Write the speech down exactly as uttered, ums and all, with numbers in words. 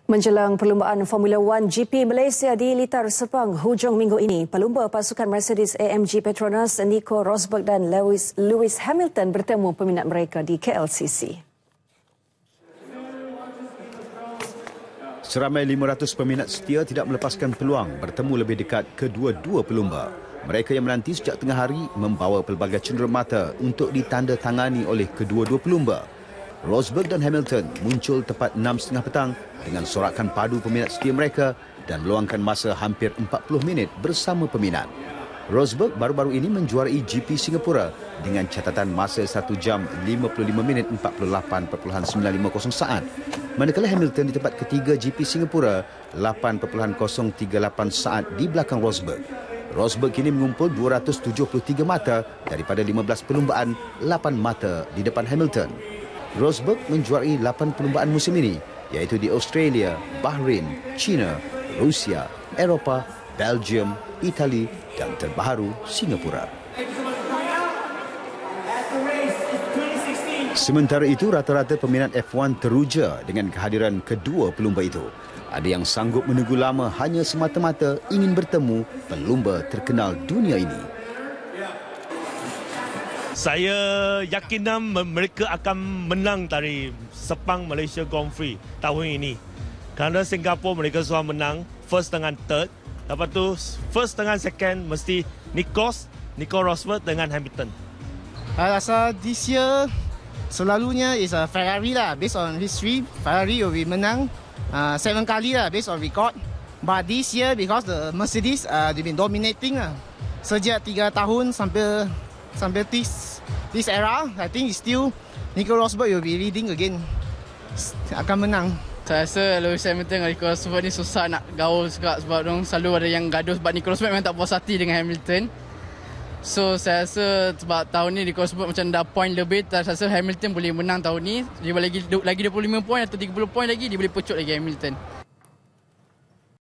Menjelang perlumbaan Formula One G P Malaysia di Litar Sepang hujung minggu ini, pelumba pasukan Mercedes A M G Petronas Nico Rosberg dan Lewis, Lewis Hamilton bertemu peminat mereka di K L C C. Seramai lima ratus peminat setia tidak melepaskan peluang bertemu lebih dekat kedua-dua pelumba. Mereka yang menanti sejak tengah hari membawa pelbagai cenderamata untuk ditandatangani oleh kedua-dua pelumba. Rosberg dan Hamilton muncul tepat enam tiga puluh petang dengan sorakan padu peminat setia mereka dan meluangkan masa hampir empat puluh minit bersama peminat. Rosberg baru-baru ini menjuarai G P Singapura dengan catatan masa satu jam lima puluh lima minit empat puluh lapan perpuluhan sembilan lima kosong saat. Manakala Hamilton di tempat ketiga G P Singapura lapan perpuluhan kosong tiga lapan saat di belakang Rosberg. Rosberg kini mengumpul dua ratus tujuh puluh tiga mata daripada lima belas perlumbaan, lapan mata di depan Hamilton. Rosberg menjuarai lapan perlumbaan musim ini, iaitu di Australia, Bahrain, China, Rusia, Eropah, Belgium, Itali dan terbaru Singapura. Sementara itu, rata-rata peminat F satu teruja dengan kehadiran kedua pelumba itu. Ada yang sanggup menunggu lama hanya semata-mata ingin bertemu pelumba terkenal dunia ini. Saya yakin mereka akan menang dari Sepang Malaysia Grand Prix tahun ini. Kerana Singapura mereka sudah menang first dengan third. Lepas tu first dengan second mesti Nikos, Nico Rosberg dengan Hamilton. Saya rasa this year selalunya is a Ferrari lah. Based on history, Ferrari will be menang uh, seven kali lah based on record. But this year because the Mercedes uh, they've been dominating lah. Sejak tiga tahun sampai sampai this this era, I think it's still Nico Rosberg will be leading again. Akan menang. Saya rasa Lewis Hamilton dengan Nico Rosberg ni susah nak gaul juga sebab dong selalu ada yang gaduh sebab Nico Rosberg memang tak puas hati dengan Hamilton. So saya rasa sebab tahun ni Nico Rosberg macam dah point lebih, saya rasa Hamilton boleh menang tahun ni. Dia lagi lagi dua puluh lima poin atau tiga puluh poin lagi dia boleh pecut lagi Hamilton.